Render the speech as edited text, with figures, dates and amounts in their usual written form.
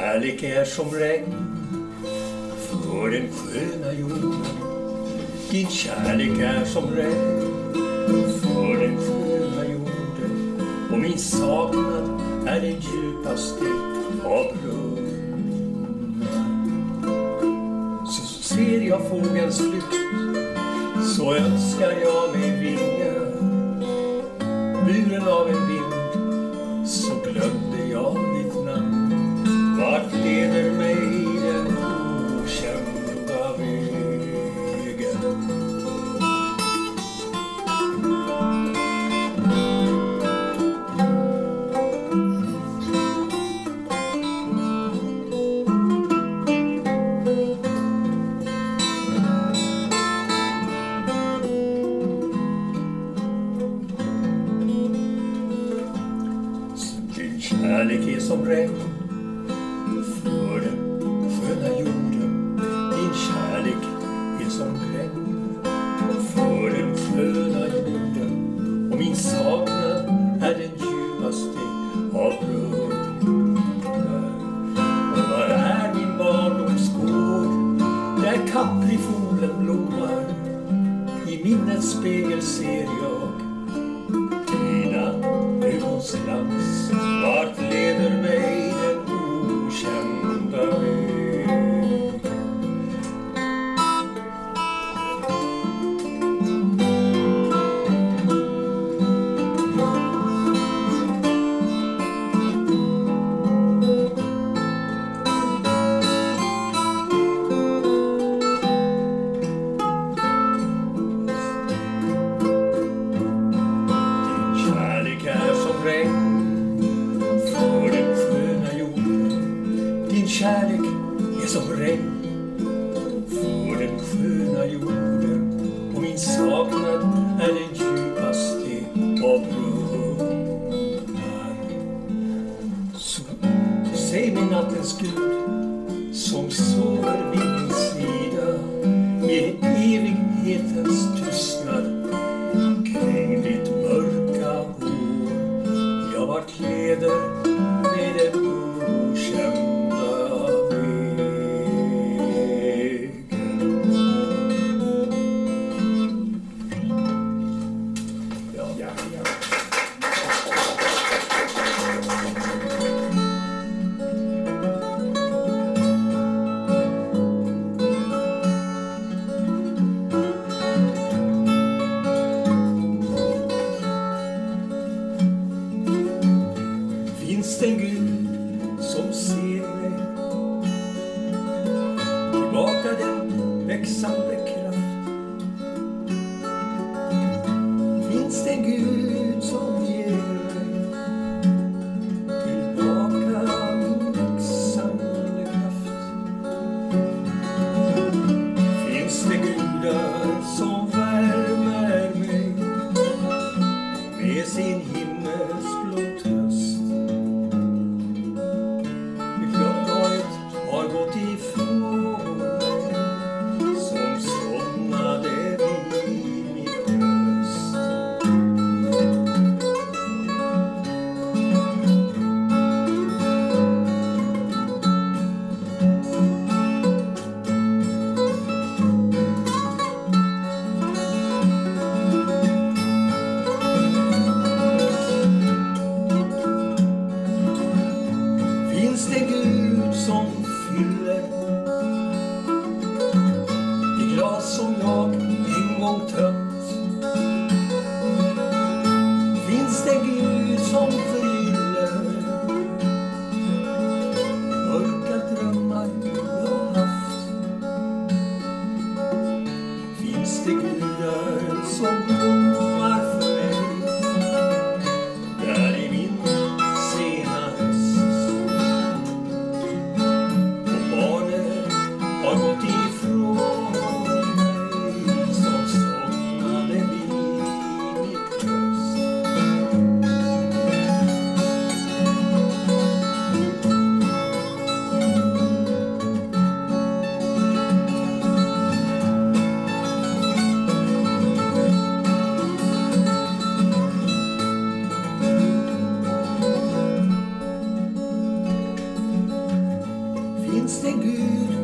kärlek är som regn för den sköna jorden. Din kärlek är som regn för den sköna jorden. Och min saknad är den djupaste av brunnar. Så ser jag fågelns flykt, så önskar jag mig vingar. Buren av en vind, så glömde jag ditt namn. Vart leder mig den okända vägen? Din kärlek är som regn för den sköna jorden. Din kärlek är som regn för den sköna jorden. Och min saknad är den djupaste av brunnar. Och var är min barndomsgård där kaprifolen blommar? I minnets spegel ser jag dina ögons glans. Vart leder mig den okända vägen? Din kärlek är som regn för den sköna jorden. Din kärlek är som regn för den sköna jorden. Och min saknad är den djupaste av brunnar. Så säg min nattens Gud, som sover vid min sida, med evighetens tystnad kring ditt mörka hår. Jag vart leder med den okända vägen. Ja. Finns det en Gud som ser mig? Tillbaka den växande kraft. Finns det en Gud som ger mig tillbaka min växande kraft? Finns det gudar som värmer mig med sin himmelsblå tröst? Har gått ifrån mig som somnade vid mitt bröst. Finns det Gud som fyller det glas som jag en gång tömt? Finns det Gud som förgyller mörka drömmar jag haft? Finns det gudar som blommar för mig där i min sena höst? Har gått ifrån mig som somnade finns det Gud.